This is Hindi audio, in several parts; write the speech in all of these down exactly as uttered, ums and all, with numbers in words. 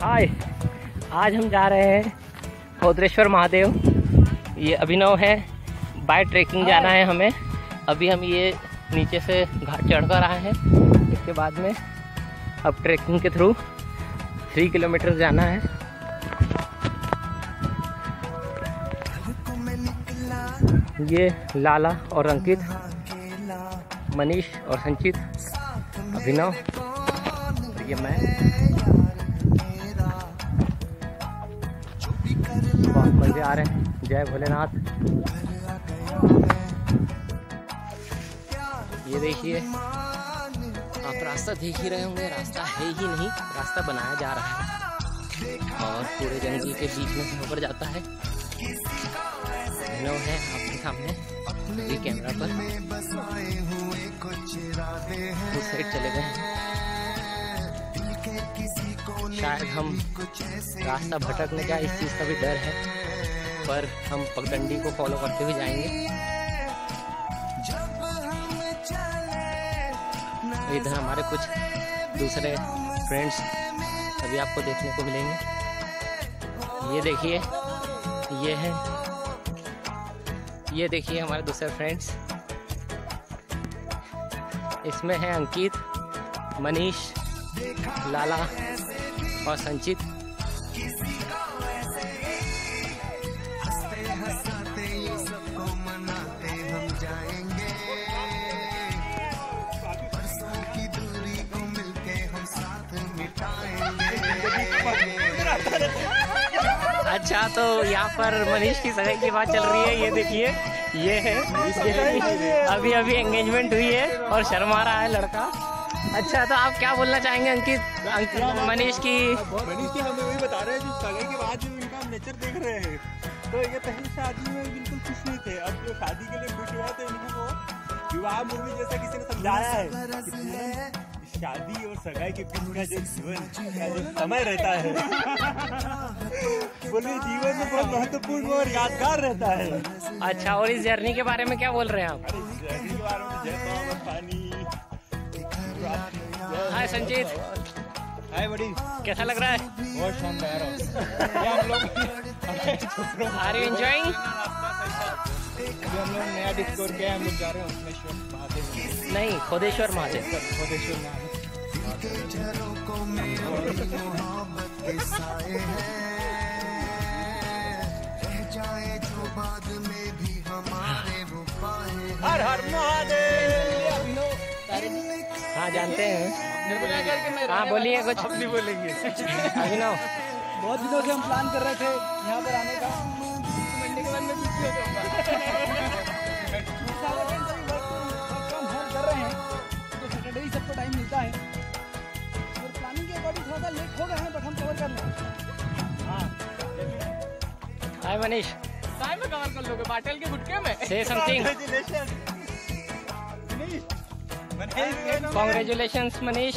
हाय, आज हम जा रहे हैं खोदरेश्वर महादेव। ये अभिनव है, बाय ट्रेकिंग जाना है हमें। अभी हम ये नीचे से घाट चढ़ कर आए हैं। इसके बाद में अब ट्रेकिंग के थ्रू थ्री किलोमीटर जाना है। ये लाला और अंकित, मनीष और संचित, अभिनव, ये मैं। बहुत मजे आ रहे हैं। जय भोलेनाथ। ये देखिए, आप रास्ता देख ही रहे होंगे, रास्ता है ही नहीं, रास्ता बनाया जा रहा है और पूरे जंगल के बीच में से होकर जाता है। अभिनव है आपके सामने अभी कैमरा पर, उस साइड चले गए। शायद हम रास्ता भटक न जाए, इस चीज़ का भी डर है, पर हम पगडंडी को फॉलो करते हुए जाएंगे। इधर हमारे कुछ दूसरे फ्रेंड्स अभी आपको देखने को मिलेंगे। ये देखिए, ये है, ये देखिए हमारे दूसरे फ्रेंड्स। इसमें है अंकित, मनीष, लाला और संचित। अच्छा, तो यहाँ पर मनीष की सगाई की बात चल रही है। ये देखिए, ये है, ये अभी अभी एंगेजमेंट हुई है और शर्मा रहा है लड़का। अच्छा, तो आप क्या बोलना चाहेंगे अंकित, अंकित मनीष की? मनीष की हमें वही बता रहे हैं, जो सगाई के बाद जो इनका नेचर देख रहे हैं, तो ये पहली शादी में बिल्कुल खुश नहीं थे, अब जो शादी के लिए खुश हुआ तो इनको विवाह मूवी जैसा किसी ने समझाया है। शादी और सगाई के बीच का जो जीवन का जो समय रहता है, बोलिए जीवन में बहुत महत्वपूर्ण और यादगार रहता है। अच्छा, और इस जर्नी के बारे में क्या बोल रहे हैं आप? जर्नी के बारे में जय बाबा पानी। हाय संजीत, हाय बड़ी, कैसा लग रहा है? बहुत शानदार है। हम लोग आर यू एंजॉयिंग? हम लोग नया डिस्कवर किया, हम लोग जा रहे हैं उपनेश्वर महादेव। नहीं, खोदेश्वर महादेव। खोदेश्वर महादेव। हर हर महादेव। हाँ, जानते हैं। हाँ, बोलिए कुछ। हम नहीं बोलेंगे। अभिनव, बहुत दिनों से हम प्लान कर रहे थे यहाँ पर आने का। महीने के बाद में छुट्टी हो कर रहे हैं, तो सैटरडे ही सबको टाइम मिलता है, और प्लानिंग के अकॉर्डिंग थोड़ा सा लेट हो गए हैं, बट हम कवर कर लेंगे। हाँ, हाय मनीष, टाइम में कवर कर लोगे बाटल के गुटके में। से समथिंग। कॉन्ग्रेचुलेशंस मनीष।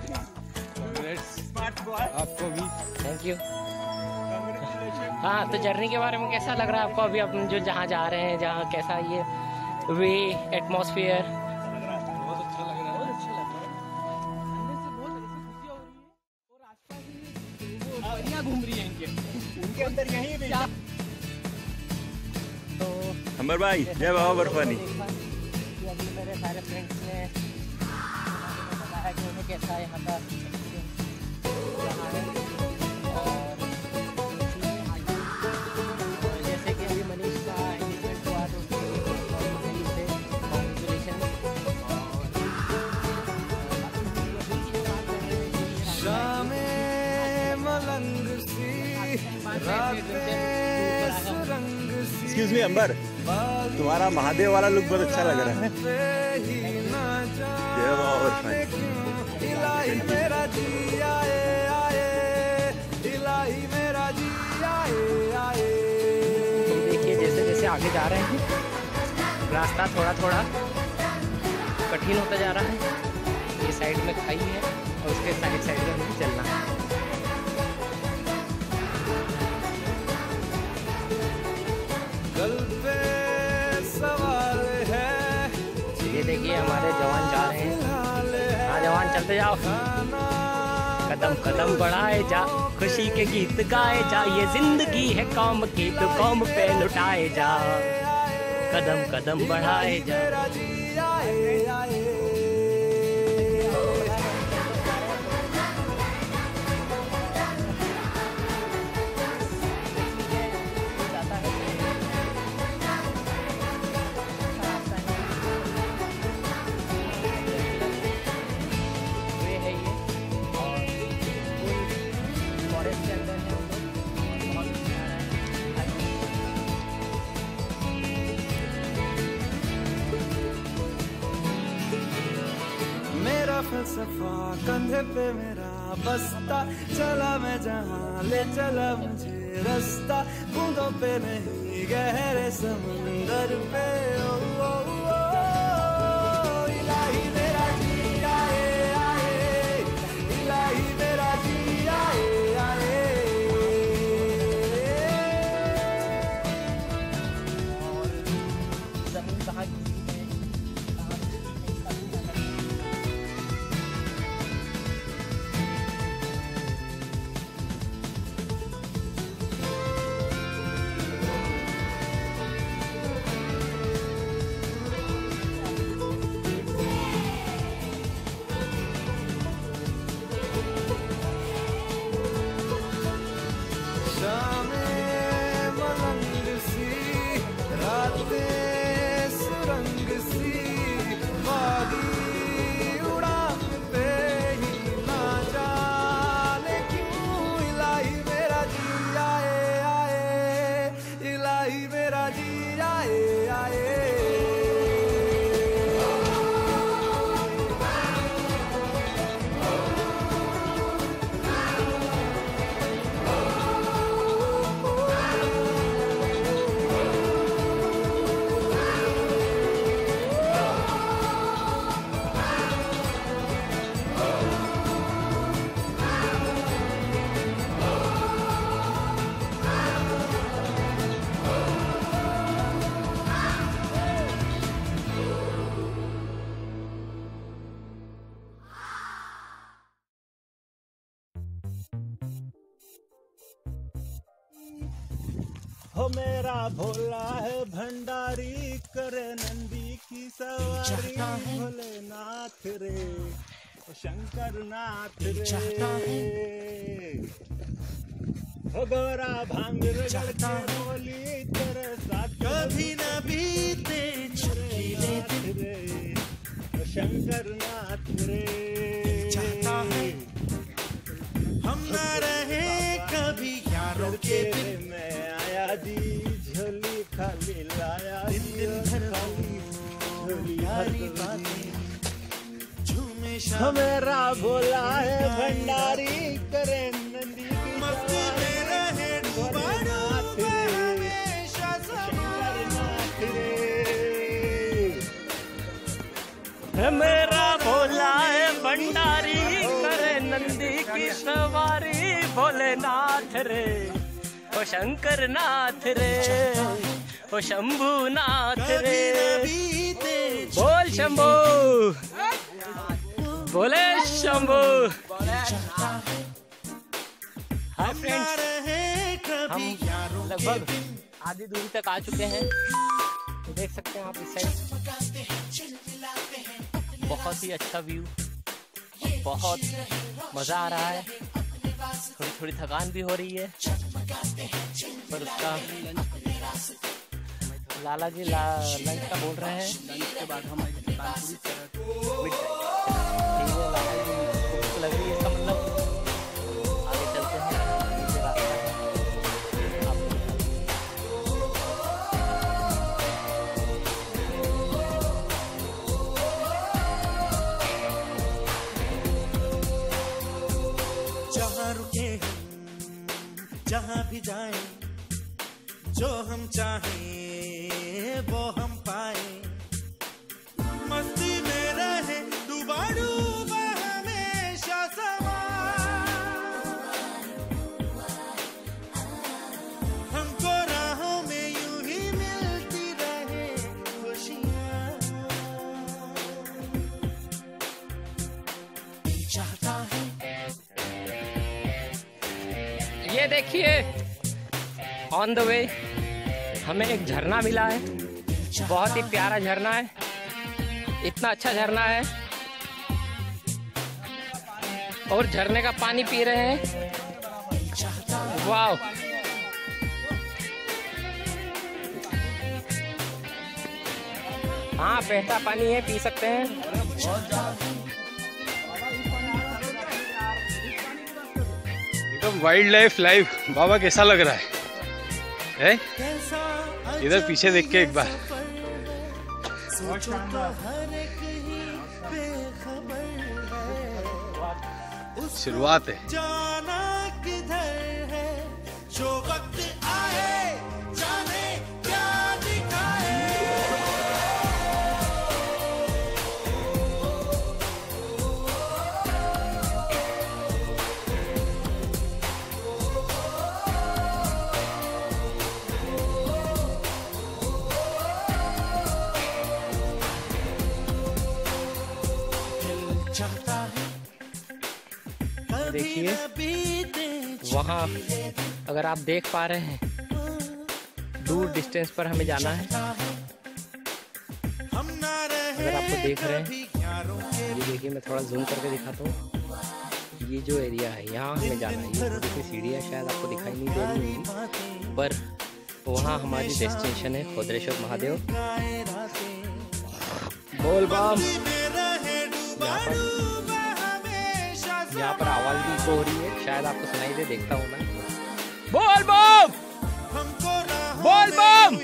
आपको भी थैंक यू। हाँ, तो जर्नी के बारे में कैसा लग रहा है आपको अभी, अपन जो जहाँ जा रहे हैं, जहाँ कैसा ये वे एटमॉस्फेयर? बहुत अच्छा लग रहा है, बहुत अच्छा लग रहा है। अंदर से बहुत ऐसी खुशी हो रही है, और आसपास ही वो परियां घूम रही हैं इनके उनके अंदर यहीं भी। तो अंबर भाई, जय बाबा बर्फानी। अभी मेरे सारे फ्रेंड्स ने बताया कि उन्हें कैसा है यहाँ का, और जैसे कि अभी मनीष का एंगेजमेंट हुआ तो उसके कॉन्ग्रेचुलेशन। एक्सक्यूज मी अंबर, तुम्हारा महादेव वाला लुक बहुत अच्छा लग रहा है। जय बाबा बर्फानी। देखिए, जैसे जैसे आगे जा रहे हैं, रास्ता थोड़ा थोड़ा कठिन होता जा रहा है। ये साइड में खाई है और उसके साइड साइड में हमें चलना है। ये देखिए, हमारे जवान जा रहे हैं। हाँ जवान, चलते जाओ। कदम कदम बढ़ाए जा, खुशी के गीत गाए जा, ये जिंदगी है कौम की तो कौम पे लुटाए जा, कदम कदम बढ़ाए जा। फलसफा कंधे पे मेरा बस्ता, चला मैं जहाँ ले चला मुझे रास्ता, बूंदों पे नहीं गहरे समंदर पे। ओ, ओ, ओ, इलाही मेरा जी आए आए, इलाही मेरा जी आए आए। और जमीन कहाँ की हो मेरा भोला है भंडारी, करे नंदी की सवारी, भोलेनाथ रे शंकर नाथ रे। हो गोरा भांग रगड़ के बोली तेरे साथ कभी न बीते नाथ रे शंकर नाथ रे। चाहता है हम न रहे कभी यारों के बिन, मैं आया जी झोली खाली लाया, दिन दिन भर झोली हरी बातें झूमे शाम। मेरा भोला है भंडारी, करे नंदी की मस्त में रहे डूबा डूबा हमेशा शंकर नाथ रे। मेरा भोला है भंडारी, करे नंदी की सवारी, भोलेनाथ रे ओ शंकर नाथ रे ओ शंभू नाथ रे। बोल शंभू, बोले शंभू। हाय फ्रेंड्स, हम लगभग आधी दूरी तक आ चुके हैं, तो देख सकते हैं आप इस साइड बहुत ही अच्छा व्यू, बहुत मजा आ रहा है। थोड़ी थोड़ी थकान भी हो रही है, पर उसका लाला जी ला, लंच का बोल रहे हैं, लंच के बाद हम पूरी तरह मिट जाएंगे। लाला जी को भूख लग रही है, इसका मतलब आगे चलते हैं। जहाँ रुके हम, जहाँ भी जाए, जो हम चाहें वो हम पाए, मस्ती में रहे डूबा डूबा हमेशा समा। हमको राहों में यूं ही मिलती रहे खुशियाँ। चाहता है ये देखिए ऑन द वे हमें एक झरना मिला है, बहुत ही प्यारा झरना है, इतना अच्छा झरना है और झरने का पानी पी रहे हैं। वाव, हाँ बहता पानी है, पी सकते हैं। एकदम वाइल्ड लाइफ लाइफ। बाबा कैसा लग रहा है, है? इधर पीछे देख के एक बार। शुरुआत है। जाना किधर है, जो वक्त आए जाने क्या दिखाए। देखिए वहाँ अगर आप देख पा रहे हैं, दूर डिस्टेंस पर हमें जाना है। अगर आपको देख रहे हैं, ये देखिए मैं थोड़ा जूम करके दिखाता हूँ। ये जो एरिया है यहाँ हमें जाना है। ये देखिए सीढ़ियाँ शायद आपको दिखाई नहीं दे रही होंगी, पर वहाँ हमारी डेस्टिनेशन है खोदरेश्वर महादेव। बोल बम। यहाँ पर आवाज भी इको हो रही है, शायद आपको सुनाई दे, देखता हूँ मैं। बोल बम, बोल बम।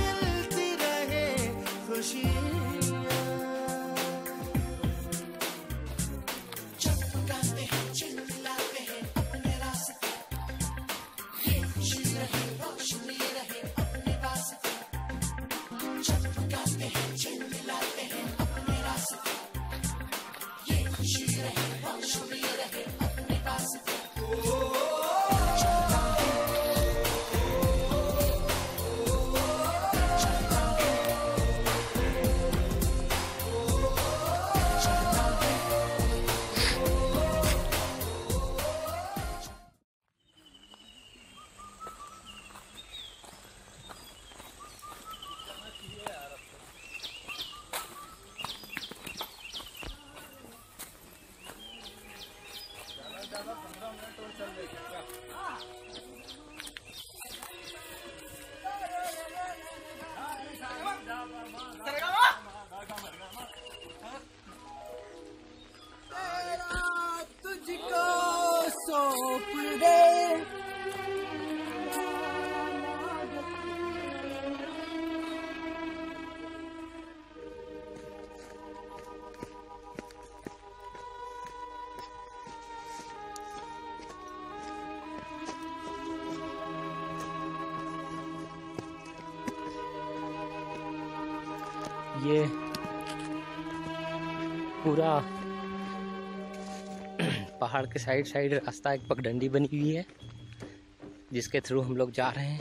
ये पूरा पहाड़ के साइड साइड रास्ता, एक पगडंडी बनी हुई है जिसके थ्रू हम लोग जा रहे हैं।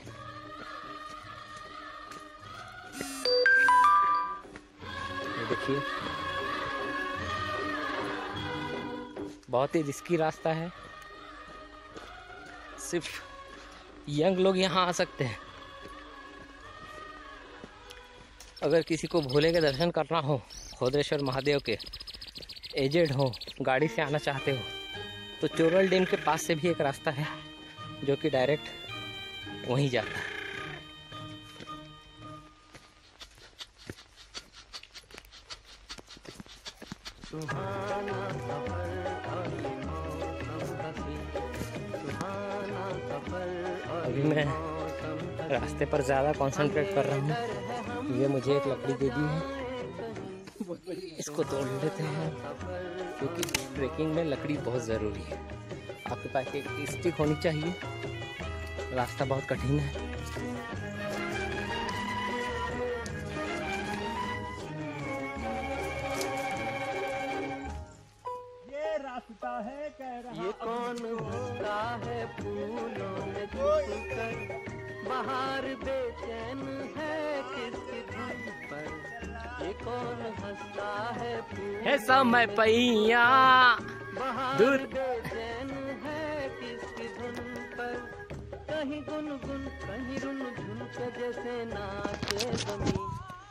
ये देखिए बहुत ही रिस्की रास्ता है, सिर्फ यंग लोग यहाँ आ सकते हैं। अगर किसी को भोले के दर्शन करना हो, खोदरेश्वर महादेव के, एजेड हो, गाड़ी से आना चाहते हो, तो चोरल डैम के पास से भी एक रास्ता है जो कि डायरेक्ट वहीं जाता है। अभी मैं रास्ते पर ज़्यादा कंसंट्रेट कर रहा हूँ। ये मुझे एक लकड़ी दे दी है, इसको तोड़ लेते हैं क्योंकि ट्रैकिंग में लकड़ी बहुत ज़रूरी है। आपके पास एक स्टिक होनी चाहिए, रास्ता बहुत कठिन है। ये रास्ता है कह रहा, ये कौन हंसता है फूलों में छुपकर, बाहर बेचैन है किसकी धुन पर, ये कौन हंसता है फूलों है समय पैया बाहर दूर बेचैन है किसकी धुन पर, गुनगुन कहीं रुन झुन के जैसे नाचे ज़मीं।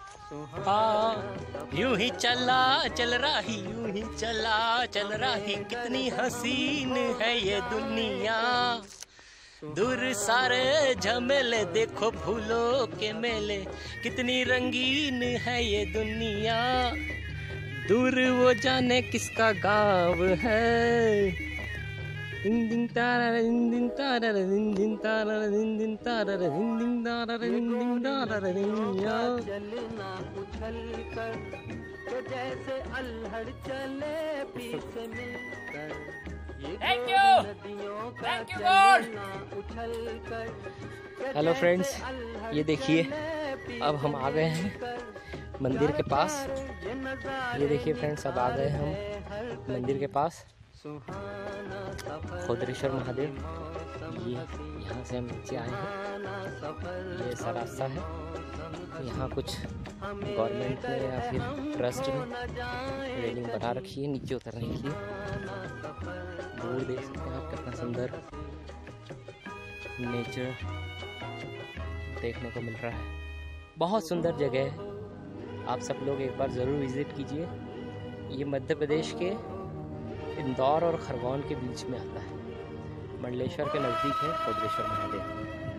हाँ यूं ही चला चल रही, यूं ही चला चल रही, कितनी हसीन है ये दुनिया। दूर सारे झमेले देखो फूलों के मेले, कितनी रंगीन है ये दुनिया। दूर वो जाने किसका गाँव है। दिन दिन तारा दिन दिन तारा दिन दिन तारा दिन दिन तारा दिन दिन तारा दिन दिन तारा दिन। चलना उछल कर तो जैसे अल्हड़ चले पीछे मिलकर। Thank you, thank you God. उछल कर। हेलो फ्रेंड्स, ये देखिए अब हम आ गए हैं मंदिर के पास। ये देखिए फ्रेंड्स, अब आ गए हम मंदिर के पास, खोदरेश्वर महादेव। ये यहाँ से हम नीचे आए हैं, ये ऐसा रास्ता है। यहाँ कुछ गवर्नमेंट ने या फिर ट्रस्ट ने रेलिंग बना रखी है नीचे उतरने के लिए। दूर देख सकते हैं आप कितना सुंदर नेचर देखने को मिल रहा है। बहुत सुंदर जगह है, आप सब लोग एक बार ज़रूर विज़िट कीजिए। ये मध्य प्रदेश के इंदौर और खरगोन के बीच में आता है, मंडलेश्वर के नज़दीक है खोदरेश्वर महादेव।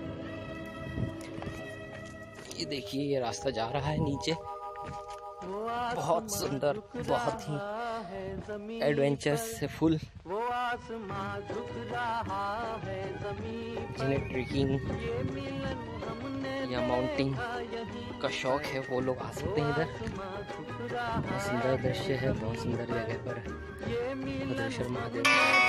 ये देखिए ये रास्ता जा रहा है नीचे, बहुत सुंदर, बहुत ही एडवेंचर से फुल। जिन्हें ट्रेकिंग या माउंटिंग का शौक है वो लोग आ सकते हैं इधर। बहुत सुंदर दृश्य है, बहुत सुंदर जगह पर खोदरेश्वर महादेव।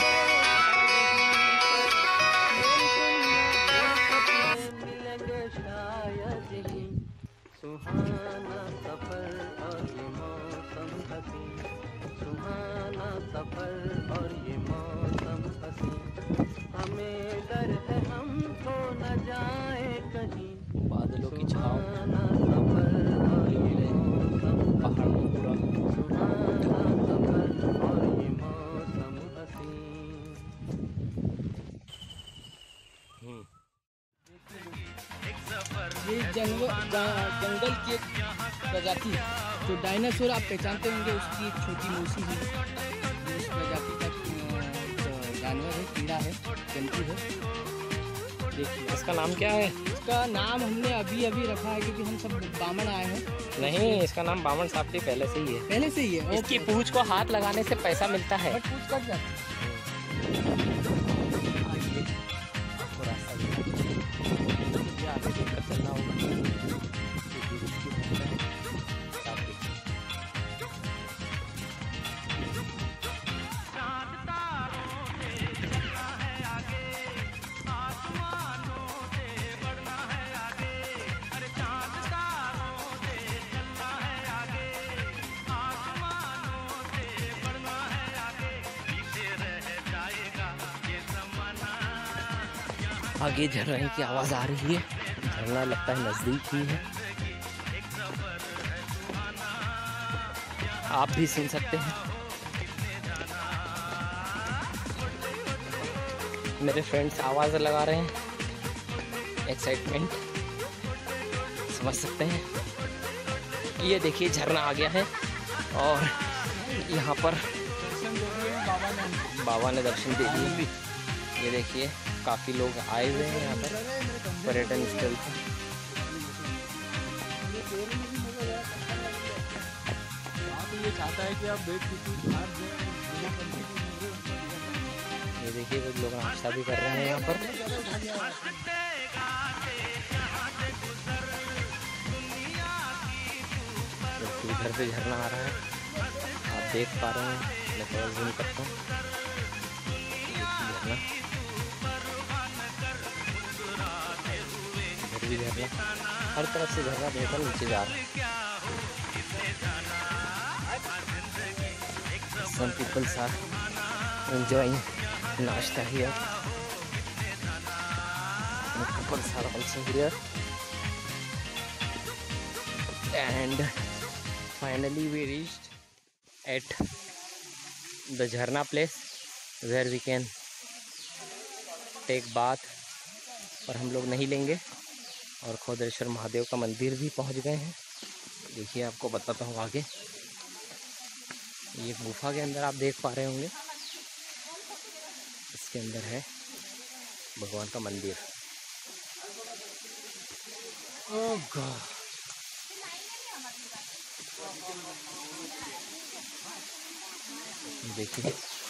सुहाना सफर और ये मौसम हसी, सुहाना सफर और ये मौसम हसी। हमें डर है हम खो न जाए कहीं, बादलों की छाँव, सफर और ये मौसम पहाड़ में पूरा सुहाना सफर और ये मौसम हसी। ये जंगल जंगल की एक प्रजाति है, जो डायनासोर आप पहचानते होंगे, उसकी एक छोटी मौसी है। ये इस प्रजाति का अ, जानवर है, कीड़ा है, जंतु है। देखिए इसका नाम क्या है? इसका नाम हमने अभी अभी रखा है क्योंकि हम सब बामन आए हैं। नहीं, इसका नाम बामन साहब के पहले से ही है। पहले से ही है। इसकी पूंछ को हाथ लगाने से पैसा मिलता है। बट पूछ कट जाती है। आपको रास्ता दिखा, आगे देखकर चलना होगा। आगे झरने की आवाज आ रही है, झरना लगता है नजदीक ही है, आप भी सुन सकते हैं। मेरे फ्रेंड्स आवाज लगा रहे हैं, एक्साइटमेंट समझ सकते हैं। ये देखिए झरना आ गया है और यहाँ पर बाबा ने दर्शन दे दिए। ये देखिए काफ़ी लोग आए हुए हैं यहाँ पर पर्यटन स्थल पर। ये चाहता है कि आप बैठ ये देखिए कुछ लोग नाश्ता भी कर रहे हैं यहाँ पर। इधर से झरना आ रहा है, आप देख पा रहे हैं। मैं थोड़ा जूम करता हूँ, झरना इधर भी झरना, हर तरफ से झरना बहकर नीचे जा रहा है। Some people are enjoying nashta here. Some people are also here. And finally we reached at the Jharna place where we can take bath और हम लोग नहीं लेंगे। और खोदरेश्वर महादेव का मंदिर भी पहुंच गए हैं। देखिए आपको बताता हूँ आगे, ये गुफा के अंदर आप देख पा रहे होंगे, इसके अंदर है भगवान का मंदिर। ओह गॉड, देखिए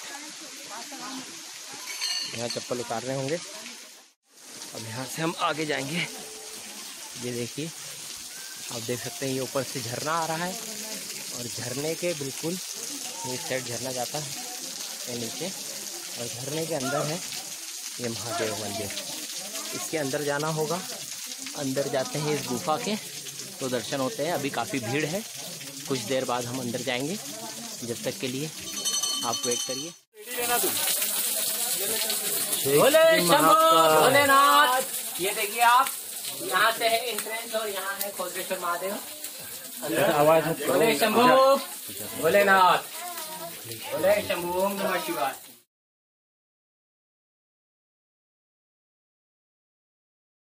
यहाँ चप्पल उतार रहे होंगे। अब यहाँ से हम आगे जाएंगे। ये देखिए आप देख सकते हैं, ये ऊपर से झरना आ रहा है और झरने के बिल्कुल एक साइड झरना जाता है ये नीचे, और झरने के अंदर है ये महादेव मंदिर। इसके अंदर जाना होगा। अंदर जाते हैं इस गुफा के तो दर्शन होते हैं। अभी काफ़ी भीड़ है, कुछ देर बाद हम अंदर जाएंगे। जब तक के लिए आप वेट करिए। भोले शंभो भोलेनाथ, ये देखिए आप, यहाँ से है एंट्रेंस और यहाँ है खोदरेश्वर महादेव। भोले शंभो भोलेनाथ, भोले शंभो नमः शिवाय।